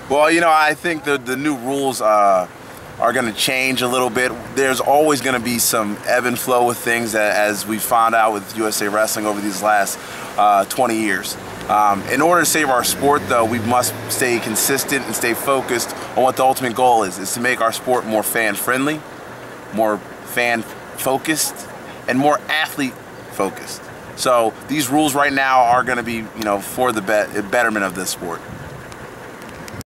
Well, you know, I think the new rules are going to change a little bit. There's always going to be some ebb and flow with things, as we found out with USA Wrestling over these last 20 years. In order to save our sport, though, we must stay consistent and stay focused on what the ultimate goal is to make our sport more fan-friendly, more fan-focused, and more athlete-focused. So these rules right now are going to be, you know, for the betterment of this sport.